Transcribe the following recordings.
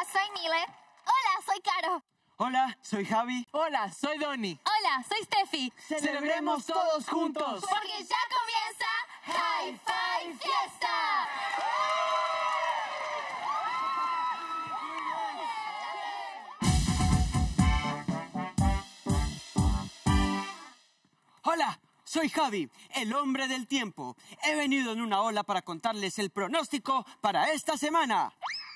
soy Mile. Hola, soy Caro. Hola, soy Javi. Hola, soy Donny. Hola, soy Steffi. ¡Celebremos todos juntos! Porque ya comienza Hi-Fi Fiesta. Hola, soy Javi, el hombre del tiempo. He venido en una ola para contarles el pronóstico para esta semana.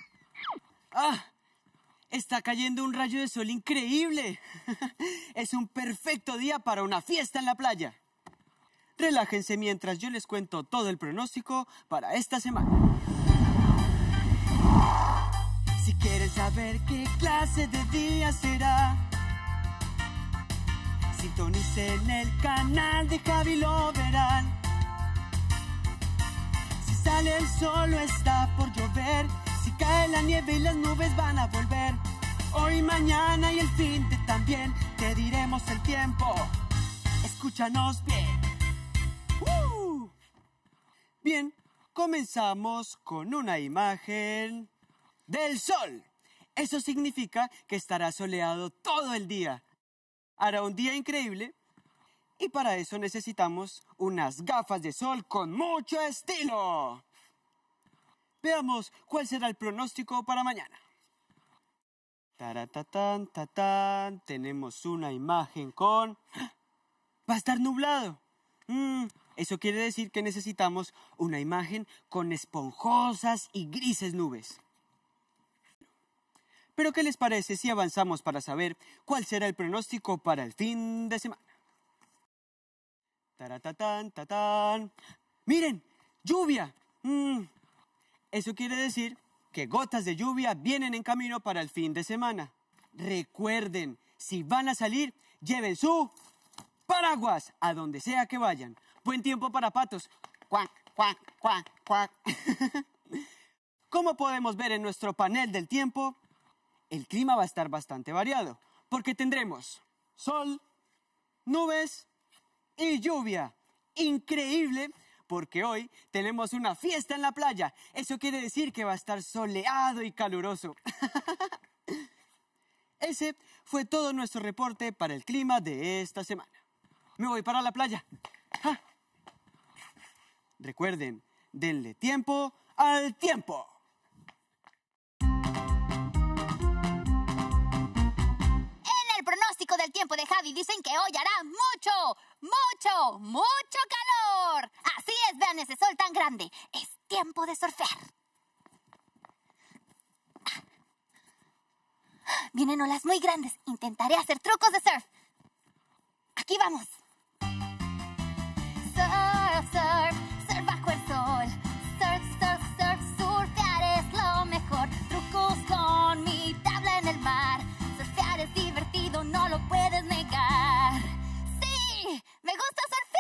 Está cayendo un rayo de sol increíble. Es un perfecto día para una fiesta en la playa. Relájense mientras yo les cuento todo el pronóstico para esta semana. Si quieren saber qué clase de día será, sintonicen el canal de Javi, lo verán. Si sale el sol o está por llover, si cae la nieve y las nubes van a volver. Hoy, mañana y el fin de también te diremos el tiempo. Escúchanos bien. Bien, comenzamos con una imagen del sol. Eso significa que estará soleado todo el día. Hará un día increíble y para eso necesitamos unas gafas de sol con mucho estilo. Veamos cuál será el pronóstico para mañana. Taratatán, tatán. Tenemos una imagen con... Va a estar nublado. Eso quiere decir que necesitamos una imagen con esponjosas y grises nubes. Pero ¿qué les parece si avanzamos para saber cuál será el pronóstico para el fin de semana? Taratatán, tatán. ¡Miren! ¡Lluvia! Eso quiere decir que gotas de lluvia vienen en camino para el fin de semana. Recuerden, si van a salir, lleven su paraguas a donde sea que vayan. Buen tiempo para patos. ¡Cuac, cuac, cuac, cuac! Como podemos ver en nuestro panel del tiempo, el clima va a estar bastante variado, porque tendremos sol, nubes y lluvia. Increíble, porque hoy tenemos una fiesta en la playa. Eso quiere decir que va a estar soleado y caluroso. Ese fue todo nuestro reporte para el clima de esta semana. Me voy para la playa. Recuerden, denle tiempo al tiempo. Pronóstico del tiempo de Javi dicen que hoy hará mucho calor. Así es, vean ese sol tan grande. Es tiempo de surfear. Vienen olas muy grandes. Intentaré hacer trucos de surf. Aquí vamos. Surf, surf, surf bajo el sol. Surf, surf, surf, surfear es lo mejor. Trucos con mi tabla en el mar. Surfear es divertido, no lo puedes negar. ¡Sí! ¡Me gusta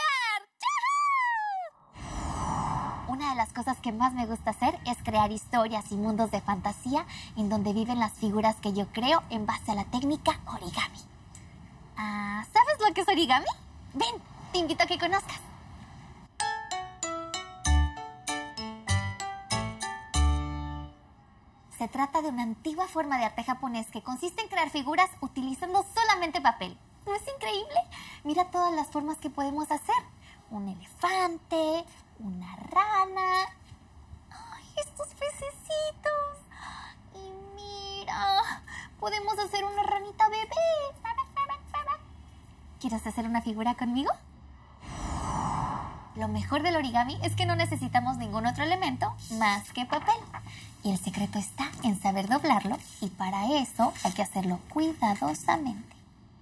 surfear! ¡Yujú! Una de las cosas que más me gusta hacer es crear historias y mundos de fantasía en donde viven las figuras que yo creo en base a la técnica origami. ¿Sabes lo que es origami? Ven, te invito a que conozcas. Se trata de una antigua forma de arte japonés que consiste en crear figuras utilizando solamente papel. ¿No es increíble? Mira todas las formas que podemos hacer. Un elefante, una rana. ¡Ay, estos pececitos! Y mira, podemos hacer una ranita bebé. ¿Quieres hacer una figura conmigo? Lo mejor del origami es que no necesitamos ningún otro elemento más que papel. Y el secreto está en saber doblarlo, y para eso hay que hacerlo cuidadosamente.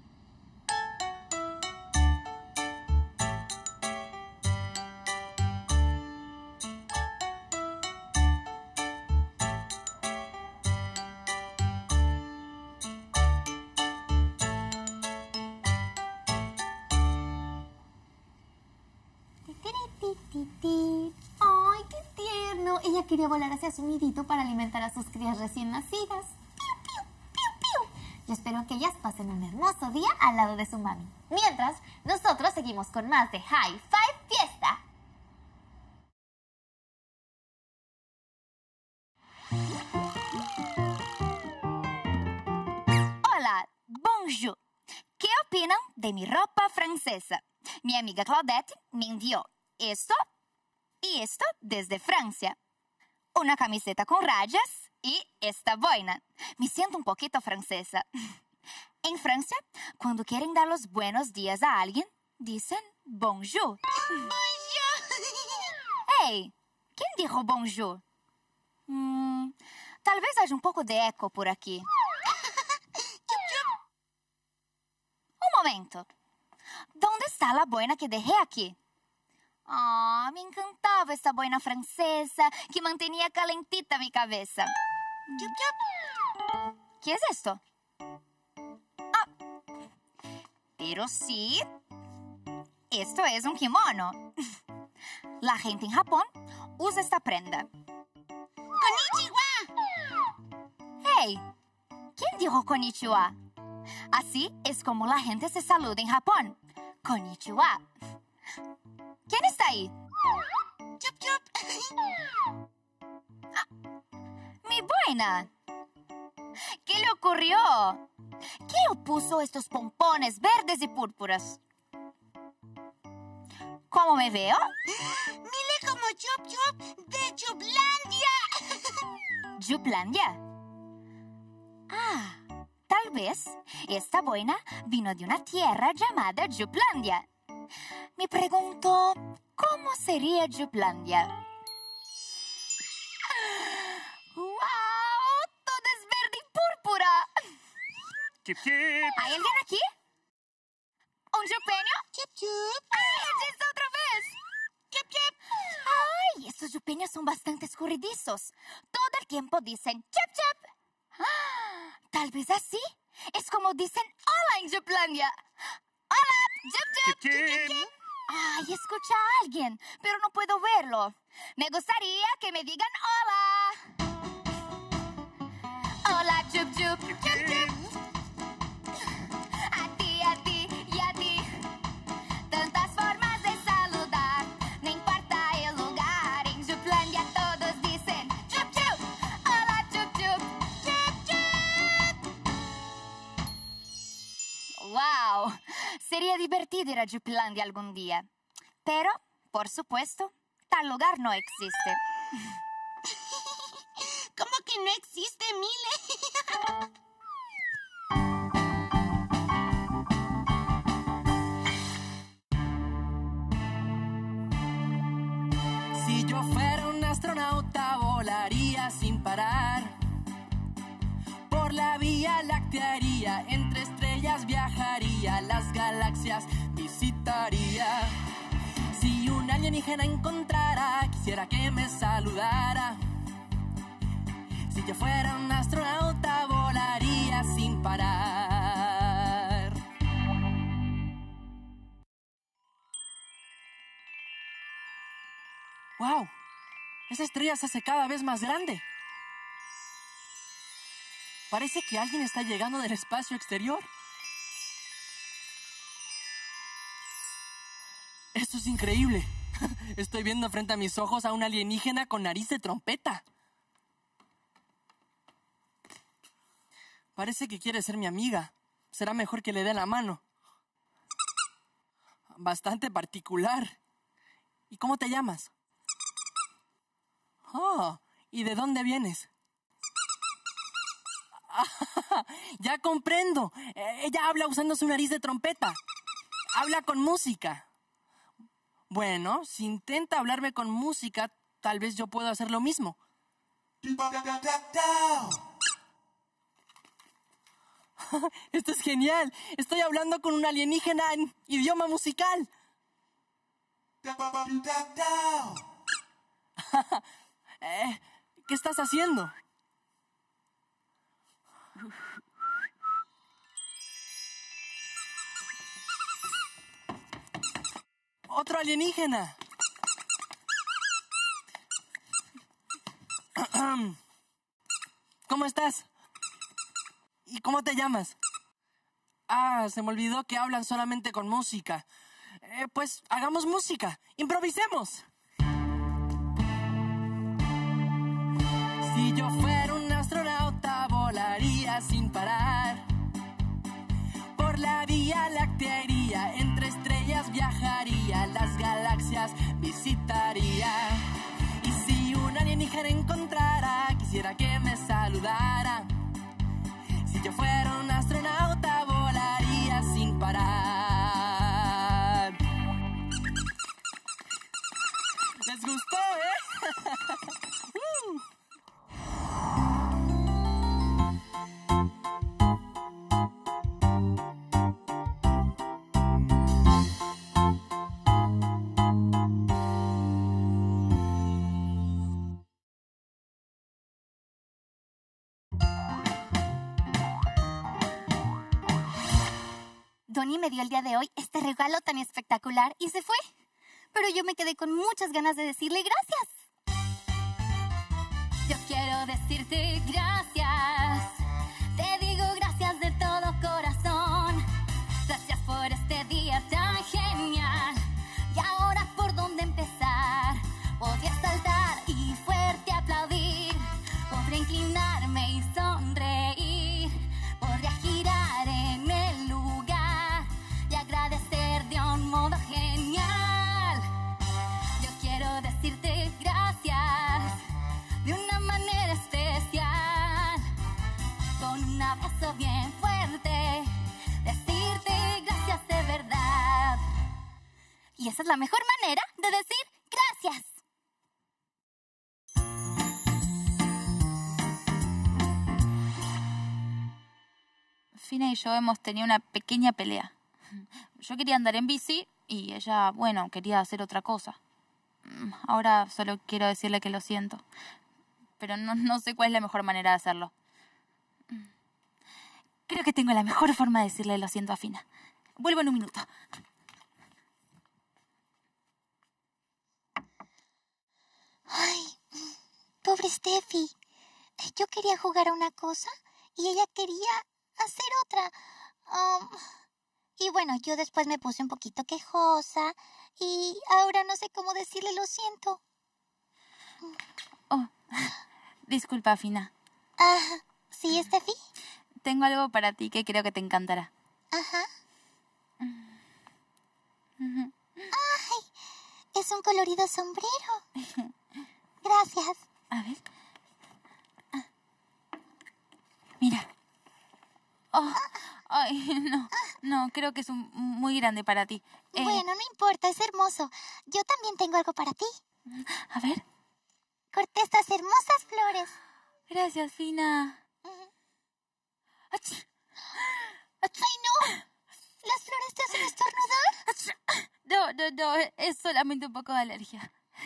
¡Ay, qué tierno! Ella quería volar hacia su nidito para alimentar a sus crías recién nacidas. ¡Piu, piu, piu, piu! Yo espero que ellas pasen un hermoso día al lado de su mami. Mientras, nosotros seguimos con más de Hi-Fi Fiesta. de mi ropa francesa. Mi amiga Claudette me envió esto y esto desde Francia. Una camiseta con rayas y esta boina. Me siento un poquito francesa. En Francia, cuando quieren dar los buenos días a alguien, dicen bonjour. Hey, ¿quién dijo bonjour? Tal vez haya un poco de eco por aquí. Un momento. ¿Dónde está la boina que dejé aquí? Me encantaba esta boina francesa que mantenía calentita mi cabeza. ¿Qué es esto? Pero sí, esto es un kimono. La gente en Japón usa esta prenda. ¡Konnichiwa! Hey, ¿quién dijo konnichiwa? Así es como la gente se saluda en Japón. Konnichiwa. ¿Quién está ahí? Chup, chup. Mi boina. ¿Qué le ocurrió? ¿Quién puso estos pompones verdes y púrpuras? ¿Cómo me veo? Mire como Chup Chup de Chuplandia. ¿Chuplandia? Tal vez esta boina vino de una tierra llamada Chuplandia. Me pregunto, ¿cómo sería Chuplandia? ¡Wow! ¡Todo es verde y púrpura! Chip, chip. ¿Hay alguien aquí? ¿Un chupeño? Chup Chup. ¡Es esta otra vez! Chup Chup. ¡Ay! Estos chupeños son bastante escurridizos. Todo el tiempo dicen chup chup. Tal vez así es como dicen hola en Chuplandia. ¡Hola! ¡Chup chup! Chip, chip. ¡Ay! Escucha a alguien, pero no puedo verlo. Me gustaría que me digan hola. Hola, chup chup. Chip, Chup chip. chup. A ti y a ti. Tantas formas de saludar. No importa el lugar. En Chuplandia todos dicen chup chup. Hola, chup chup. Chup chup. ¡Wow! Sería divertido ir a Chuplandia algún día. Pero, por supuesto, tal lugar no existe. ¿Cómo que no existe, Mile? Si yo fuera un astronauta, volaría sin parar. Por la Vía Láctea iría, entre estrellas viajaría, las galaxias visitaría. Si un alienígena encontrara, quisiera que me saludara. Si yo fuera un astronauta, volaría sin parar. ¡Wow! Esa estrella se hace cada vez más grande. Parece que alguien está llegando del espacio exterior. Esto es increíble. Estoy viendo frente a mis ojos a un alienígena con nariz de trompeta. Parece que quiere ser mi amiga. Será mejor que le dé la mano. Bastante particular. ¿Y cómo te llamas? Oh, ¿y de dónde vienes? Ya comprendo. Ella habla usando su nariz de trompeta. Habla con música. Bueno, si intenta hablarme con música, tal vez yo pueda hacer lo mismo. Esto es genial. Estoy hablando con un alienígena en idioma musical. ¿Qué estás haciendo? ¡Otro alienígena! ¿Cómo estás? ¿Y cómo te llamas? Se me olvidó que hablan solamente con música. Pues hagamos música. ¡Improvisemos! Si yo fuera un astronauta, volaría sin parar. Por la Vía Láctea iría quisiera que me saludara. Si yo fuera un astronauta, volaría sin parar. ¿Les gustó, Donnie me dio el día de hoy este regalo tan espectacular y se fue. Pero yo me quedé con muchas ganas de decirle gracias. Yo quiero decirte gracias. Te digo gracias de todo corazón. Gracias por este día tan genial. Y ahora, ¿por dónde empezar? Podría saltar y fuerte aplaudir. Podría inclinarme y sonreír. Podría girar en el lugar y agradecer de un modo genial. Yo quiero decirte gracias de una manera especial, con un abrazo bien fuerte, decirte gracias de verdad. Y esa es la mejor manera de decir gracias. Fina y yo hemos tenido una pequeña pelea. Yo quería andar en bici y ella, bueno, quería hacer otra cosa. Ahora solo quiero decirle que lo siento, pero no sé cuál es la mejor manera de hacerlo. Creo que tengo la mejor forma de decirle lo siento a Fina. Vuelvo en un minuto. Ay, pobre Steffi. Yo quería jugar a una cosa y ella quería hacer otra. Y bueno, yo después me puse un poquito quejosa y ahora no sé cómo decirle lo siento. Oh, disculpa, Fina. ¿Sí, Steffi? Tengo algo para ti que creo que te encantará. Ajá. ¡Ay! Es un colorido sombrero. Gracias. A ver. Mira. Oh, ay, no, creo que es muy grande para ti. Bueno, no importa, es hermoso. Yo también tengo algo para ti. A ver. Corté estas hermosas flores. Gracias, Fina. ¡Ay, no! ¿Las flores te hacen estornudar? No, es solamente un poco de alergia.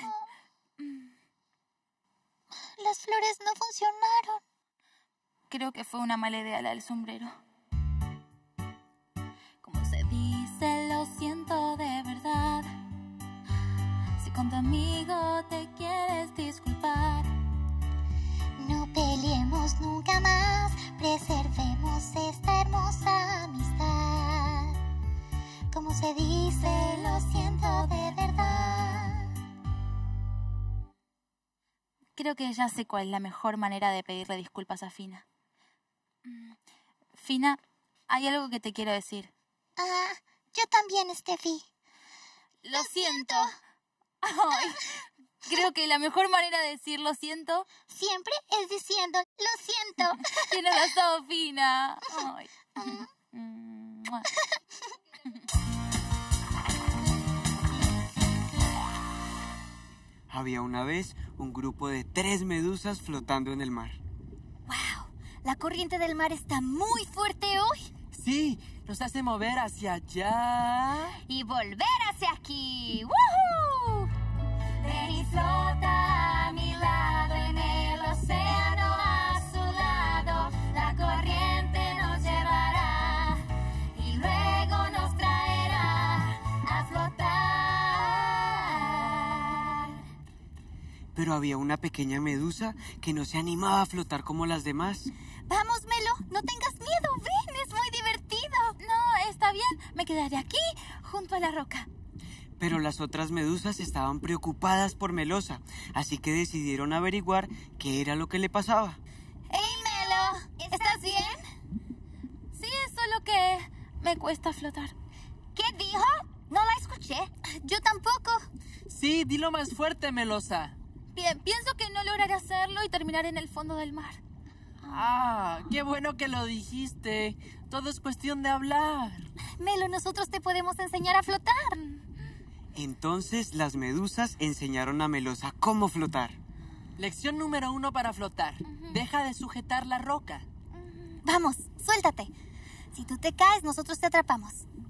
Las flores no funcionaron. Creo que fue una mala idea la del sombrero. Como se dice, lo siento de verdad. Si con tu amigo te quieres disculpar, no peleemos nunca más. Preservemos esta hermosa amistad. Como se dice, lo siento de verdad. creo que ya sé cuál es la mejor manera de pedirle disculpas a Fina. Fina, hay algo que te quiero decir. Yo también, Steffi. Lo siento. Ay, creo que la mejor manera de decir lo siento Siempre es diciendo, lo siento. tiene razón, Fina. Ay. Había una vez un grupo de 3 medusas flotando en el mar. ¡Wow! La corriente del mar está muy fuerte hoy. Sí, nos hace mover hacia allá. Y volver hacia aquí. ¡Woohoo! Ven y flota a mi lado en el océano a su lado. La corriente nos llevará y luego nos traerá a flotar. Pero había una pequeña medusa que no se animaba a flotar como las demás. Vamos, Melo, no tengas miedo. Ven, es muy divertido. No, está bien. Me quedaré aquí, junto a la roca. Pero las otras medusas estaban preocupadas por Melosa, así que decidieron averiguar qué era lo que le pasaba. ¡Hey, Melo! ¿Estás bien? Sí, es solo que me cuesta flotar. ¿Qué dijo? No la escuché. Yo tampoco. Sí, dilo más fuerte, Melosa. Bien, pienso que no lograré hacerlo y terminaré en el fondo del mar. Ah, qué bueno que lo dijiste. Todo es cuestión de hablar. Melo, nosotros te podemos enseñar a flotar. Entonces las medusas enseñaron a Melosa cómo flotar. Lección número 1 para flotar. Deja de sujetar la roca. Vamos, suéltate. Si tú te caes, nosotros te atrapamos.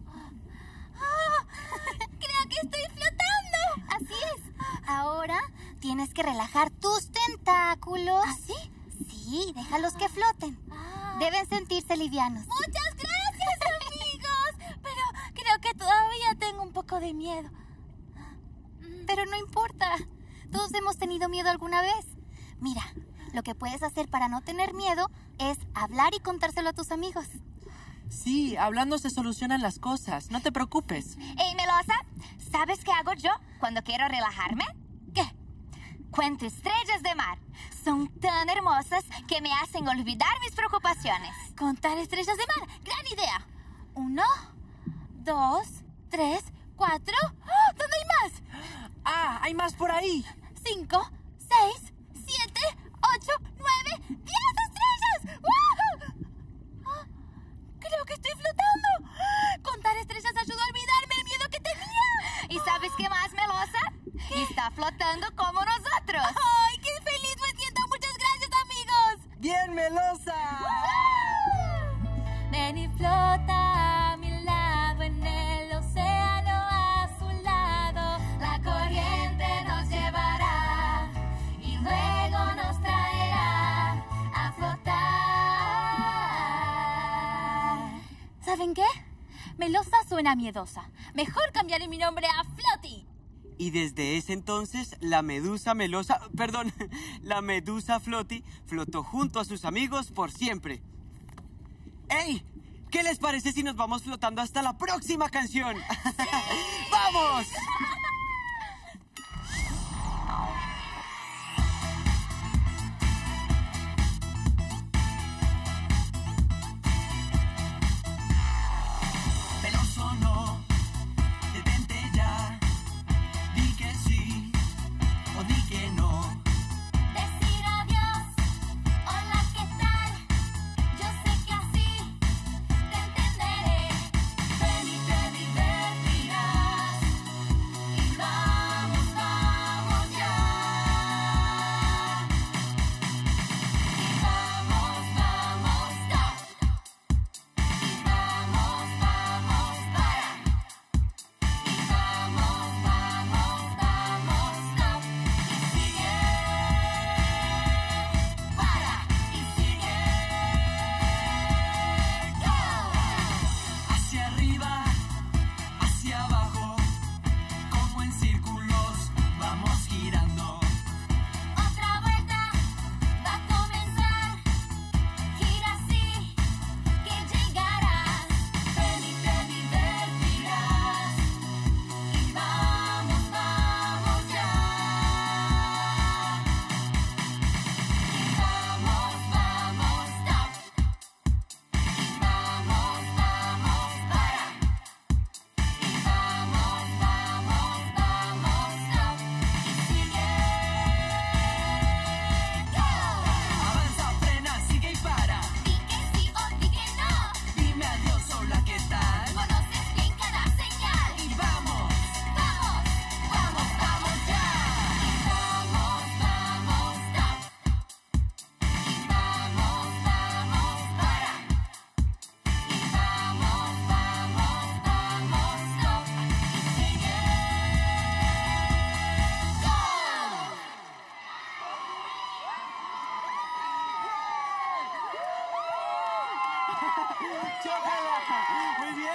Creo que estoy flotando. Así es. Ahora tienes que relajar tus tentáculos. ¿Así? Sí, déjalos que floten. Deben sentirse livianos. Muchas gracias, amigos. Pero creo que todavía tengo un poco de miedo. Pero no importa. Todos hemos tenido miedo alguna vez. Mira, lo que puedes hacer para no tener miedo es hablar y contárselo a tus amigos. Sí, hablando se solucionan las cosas. No te preocupes. Hey, Melosa, ¿sabes qué hago yo cuando quiero relajarme? ¿Qué? Cuento estrellas de mar. Son tan hermosas que me hacen olvidar mis preocupaciones. Contar estrellas de mar. Gran idea. 1, 2, 3, 4. ¡Oh! ¿Dónde hay más? Ah, hay más por ahí. 5, 6, 7, 8, 9, 10 estrellas. ¡Wow! Ah, creo que estoy flotando. Contar estrellas ayudó a olvidarme el miedo que tenía. ¿Y sabes qué más, Melosa? Está flotando como nosotros. ¡Ay, qué feliz me siento! Muchas gracias, amigos. ¡Bien, Melosa! Ven y flota a mi lado en el océano azulado. La corriente nos llevará y luego nos traerá a flotar. ¿Saben qué? Melosa suena miedosa. Mejor cambiaré mi nombre a Floty. Y desde ese entonces, la medusa Melosa, perdón, la medusa Floty flotó junto a sus amigos por siempre. ¡Ey! ¿Qué les parece si nos vamos flotando hasta la próxima canción? ¡Vamos! Veloso no, detente ya. Di que sí o di que no. Decir adiós, hola, ¿qué tal? Yo sé que así te entenderé. Ven y te divertirás. Y vamos, vamos ya. Y vamos, vamos, stop. Y vamos, vamos, para. Y vamos, vamos, vamos, stop. Y sigue, para, y sigue, go. Hacia arriba, hacia abajo, como en círculos vamos girando. Otra vuelta va a comenzar. Gira así que llegarás. Ven y te divertirás. Y vamos, vamos ya. Y vamos, vamos, stop. Y vamos, vamos, para. Y vamos, vamos, vamos, stop. Y sigue, go. Avanza, frena, sigue y para. Di que sí o di que no. Dime adiós, hola, ¿qué tal? Conoces bien cada señal. Y vamos, Vamos, vamos, vamos ya. Y vamos, vamos, stop. Y vamos, vamos, para. Y vamos, vamos, vamos, stop. Y sigue, go. ¡Chócala! Muy bien.